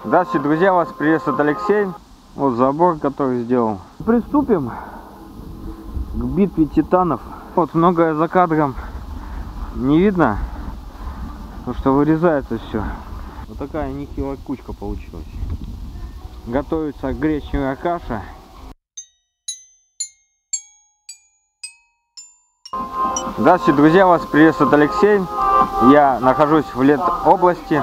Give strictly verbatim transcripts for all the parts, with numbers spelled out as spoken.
Здравствуйте, друзья, вас приветствует Алексей. Вот забор, который сделал. Приступим к битве титанов. Вот многое за кадром не видно, потому что вырезается все. Вот такая нехилая кучка получилась. Готовится гречневая каша. Здравствуйте, друзья, вас приветствует Алексей. Я нахожусь в Ленобласти.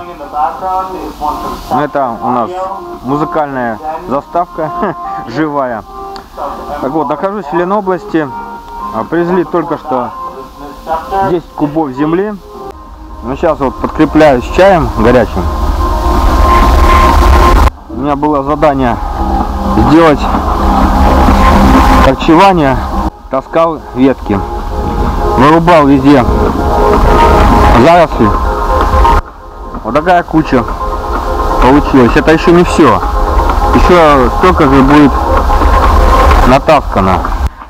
Это у нас музыкальная заставка живая. Так вот, нахожусь в Ленобласти. Привезли только что десять кубов земли. Ну, сейчас вот подкрепляюсь чаем горячим. У меня было задание сделать корчевание. Таскал ветки. Вырубал везде заросли. Вот такая куча получилась. Это еще не все. Еще столько же будет натаскано.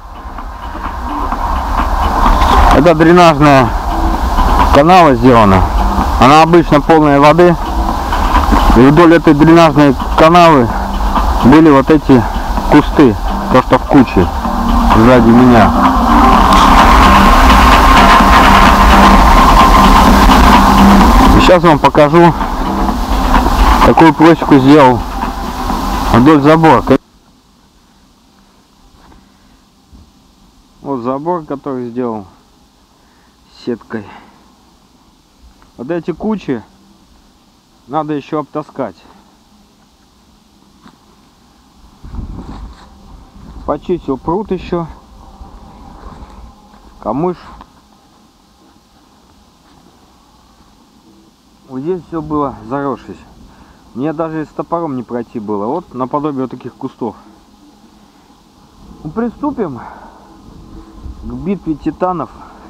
Это дренажная канава сделана. Она обычно полная воды. И вдоль этой дренажной канавы были вот эти кусты. То, что в куче сзади меня. Сейчас вам покажу, какую просеку сделал вдоль забора. Вот забор, который сделал сеткой. Вот эти кучи надо еще обтаскать. Почистил пруд еще. Камыш. Вот здесь все было заросшись. Мне даже с топором не пройти было. Вот наподобие вот таких кустов. Ну, приступим к битве титанов.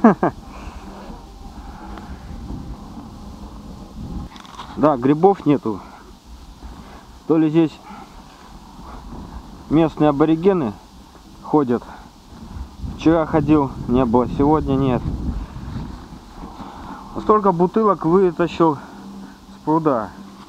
Да, грибов нету. То ли здесь местные аборигены ходят. Вчера ходил, не было, сегодня нет. Столько бутылок вытащил с пруда.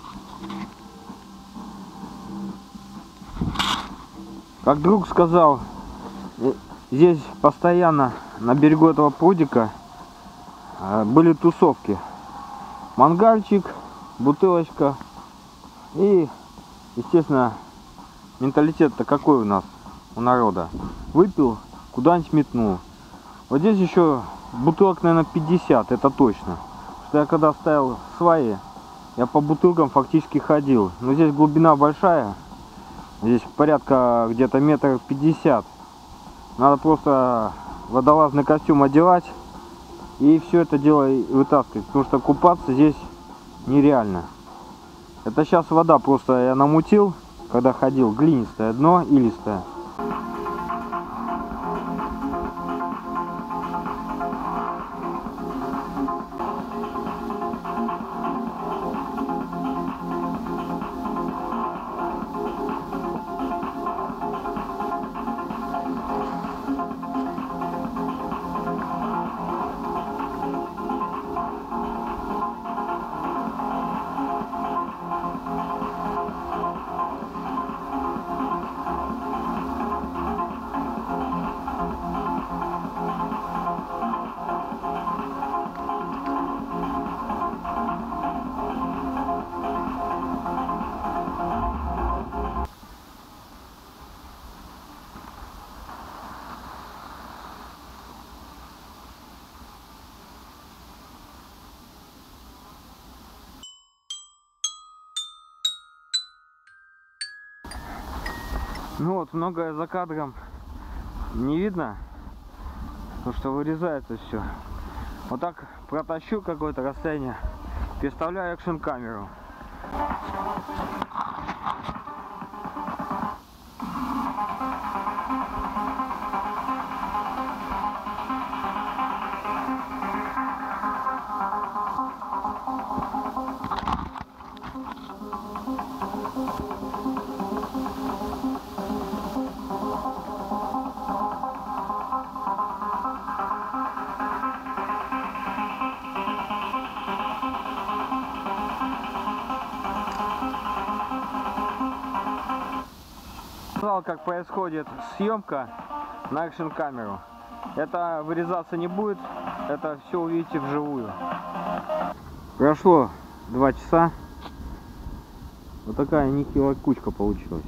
Как друг сказал, здесь постоянно на берегу этого прудика были тусовки. Мангальчик, бутылочка и, естественно, менталитет-то какой у нас, у народа. Выпил, куда-нибудь метнул. Вот здесь еще бутылок, наверное, пятьдесят, это точно. Что я когда ставил сваи, я по бутылкам фактически ходил. Но здесь глубина большая. Здесь порядка где-то метров пятьдесят. Надо просто водолазный костюм одевать и все это дело вытаскивать. Потому что купаться здесь нереально. Это сейчас вода просто я намутил, когда ходил. Глинистое дно, илистое. Ну вот, многое за кадром не видно, потому что вырезается все. Вот так протащу какое-то расстояние, переставляю экшн камеру. Показал, как происходит съемка на экшн-камеру. Это вырезаться не будет, это все увидите вживую. Прошло два часа. Вот такая нехилая кучка получилась.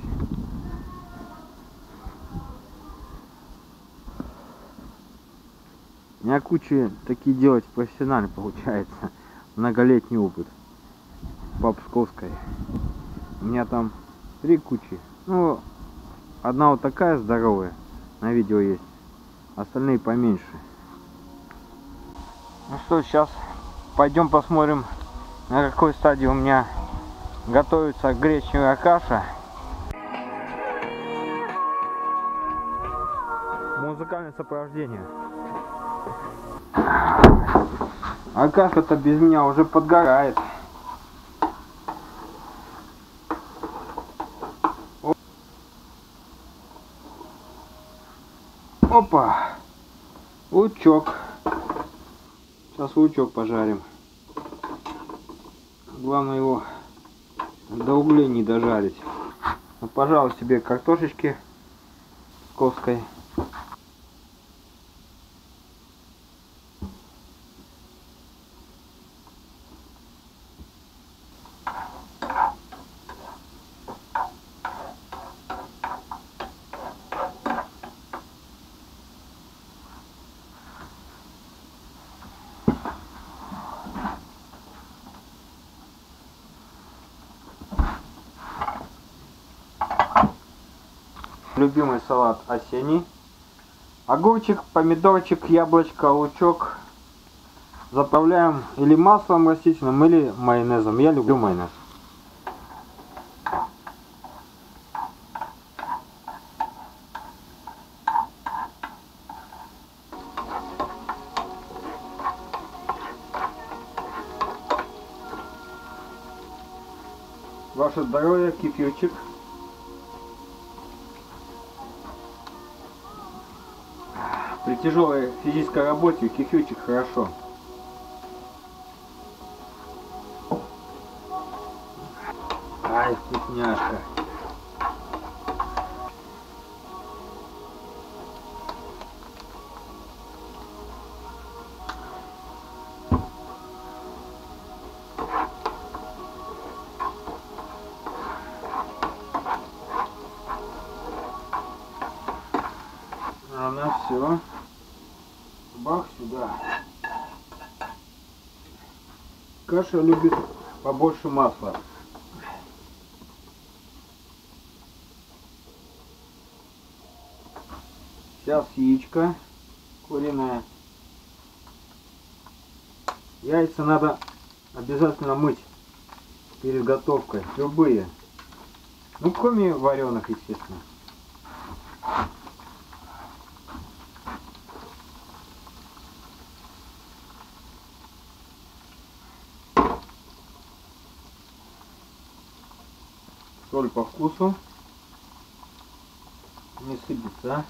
У меня кучи такие делать профессионально получается. Многолетний опыт по Псковской. У меня там три кучи. Ну, одна вот такая здоровая, на видео есть. Остальные поменьше. Ну что, сейчас пойдем посмотрим, на какой стадии у меня готовится гречневая каша. Музыкальное сопровождение. А каша-то без меня уже подгорает. Опа! Лучок. Сейчас лучок пожарим. Главное его до углей не дожарить. Вот, пожалуй, себе картошечки псковской. Любимый салат осенний. Огурчик, помидорчик, яблочко, лучок. Заправляем или маслом растительным, или майонезом. Я люблю майонез. Ваше здоровье, кефирчик. При тяжелой физической работе кефирчик хорошо. Ай, вкусняшка. Она все. Бах сюда. Каша любит побольше масла. Сейчас яичко куриное. Яйца надо обязательно мыть перед готовкой. Любые. Ну, кроме вареных, естественно. Соль по вкусу. Не сыпется.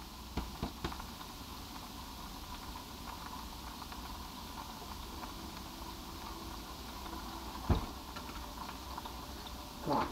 Так.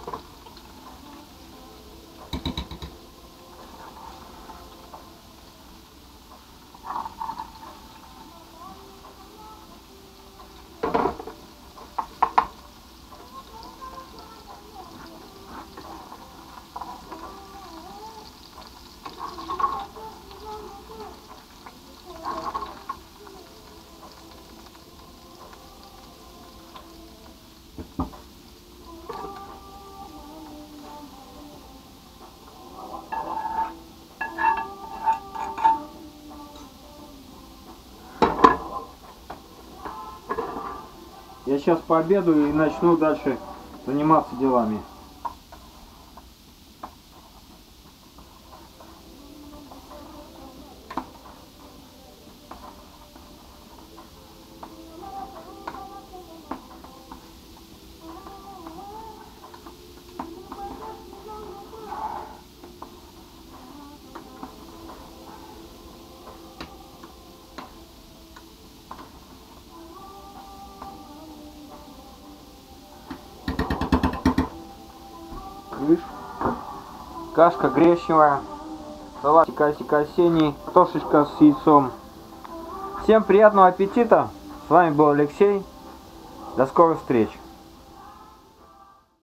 Я сейчас пообедаю и начну дальше заниматься делами. Крышку. кашка гречневая, салатик осенний, картошечка с яйцом. Всем приятного аппетита! С вами был Алексей. До скорых встреч!